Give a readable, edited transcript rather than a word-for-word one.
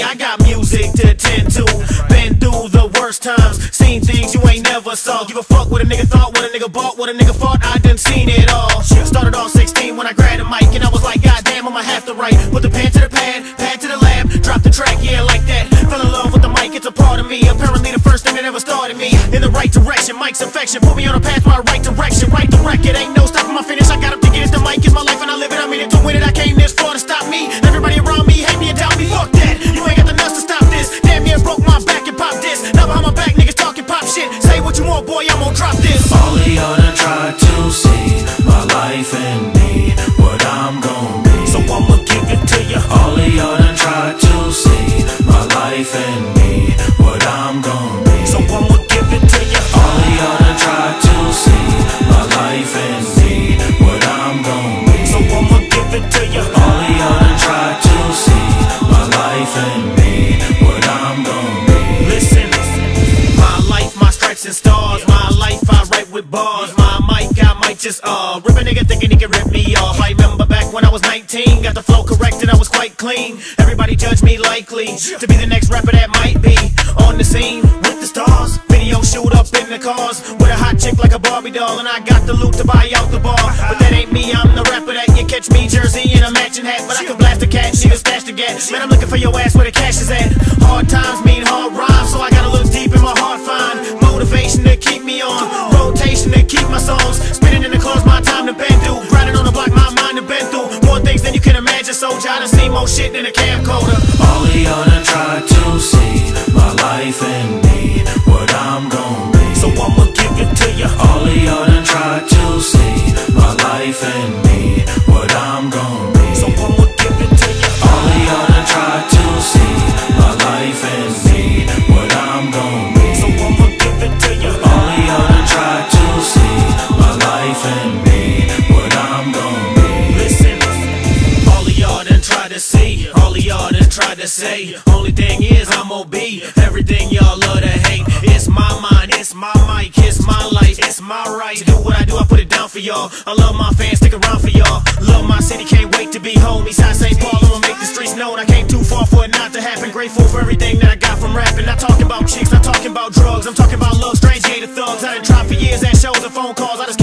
me. I got music to attend to. Been through the worst times, seen things you ain't never saw. Give a fuck what a nigga thought, what a nigga bought, what a nigga fought. I done seen it all. Started off 16 when I grabbed a mic, and I was like, goddamn, I'ma have to write. Put the pen to the pad, pad to the lab, drop the track, yeah, like that. Fell in love with the mic, it's a part of me. Apparently the first thing that ever started me in the right direction. Mike's affection put me on a path, my right direction. Right the record, ain't no stopping my finish. I got up to get it. The mic is my life and I live it. I mean it to win it. I came this far to stop me. Everybody around me hate me and doubt me. Fuck that, you ain't got the nuts to stop this. Damn near broke my back and pop this. Now behind my back niggas talking pop shit. Say what you want, boy, I'm gon' drop this. All of y'all done tried to see my life and me, what I'm gon' be. So I'ma give it to ya. All of y'all done tried to see my life and me, what I'm gon' be. So I'ma give it to ya. All of y'all done tried to see my life and me, what I'm gon' be. So I'ma give it to ya. All of y'all done tried to see my life and me, what I'm gon' be. Listen, my life, my stripes and stars. My life, I write with bars. My mic, I might just rip a nigga thinking he can rip me off. I remember back when I was 19, got the flow correct and I was quite clean. Everybody judged me likely to be the next rapper that might be on the scene with the stars. Video shoot up in the cars with a hot chick like a Barbie doll, and I got the loot to buy out the bar. But that ain't me, I'm the rapper that you catch me, jersey and a matching hat. But I can blast a cat, she can stash the gas. Man, I'm looking for your ass where the cash is at. Hard times mean hard rhymes, so I gotta look deep in my heart, find motivation to keep me on, rotation to keep my songs spinning in the clothes. My time to bend through, grinding on the block, my mind to bend through more things than you can imagine. Soldier, I done seen more shit than a camcorder. All of y'all done tried to see my life and me, what I'm gon' be. So I'ma give it to ya. All of y'all done tried to see my life and me, what I'm gon' be. So I'ma give it to ya. All of y'all done tried to see my life and me, what I'm gon' be. So I'ma give it to ya. All of y'all done tried to see my life and me, what I'm gon' be. Listen, all of y'all done tried to see, all of y'all done tried to say. Only thing is I'ma be everything y'all love to hate. It's my mind, it's my mic, it's my life, it's my right to do what I do. I put it down for y'all. I love my fans, stick around for y'all. Love my city, can't wait to be home. Eastside St. Paul, I'ma make the streets known. I came too far for it not to happen. Grateful for everything that I got from rapping. Not talking about chicks, not talking about drugs. I'm talking about love, strange, hated thugs. I done tried for years at shows and phone calls. I just